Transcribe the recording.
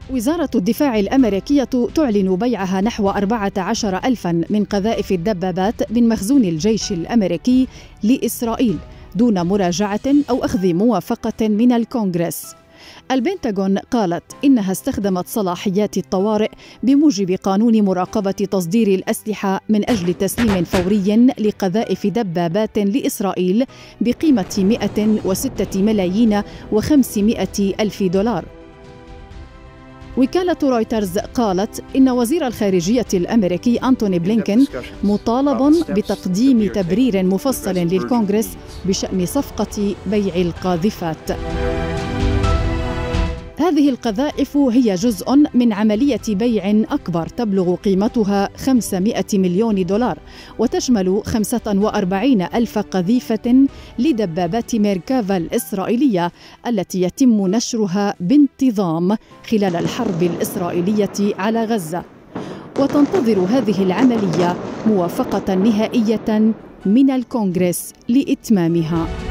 وزارة الدفاع الأمريكية تعلن بيعها نحو 14,000 من قذائف الدبابات من مخزون الجيش الأمريكي لإسرائيل دون مراجعة أو أخذ موافقة من الكونغرس. البنتاغون قالت إنها استخدمت صلاحيات الطوارئ بموجب قانون مراقبة تصدير الأسلحة من أجل تسليم فوري لقذائف دبابات لإسرائيل بقيمة 106 ملايين و500 ألف دولار. وكالة رويترز قالت إن وزير الخارجية الأمريكي أنتوني بلينكين مطالب بتقديم تبرير مفصل للكونغرس بشأن صفقة بيع القاذفات. هذه القذائف هي جزء من عملية بيع أكبر تبلغ قيمتها 500 مليون دولار وتشمل 45 ألف قذيفة لدبابات ميركافا الإسرائيلية التي يتم نشرها بانتظام خلال الحرب الإسرائيلية على غزة. وتنتظر هذه العملية موافقة نهائية من الكونغرس لإتمامها.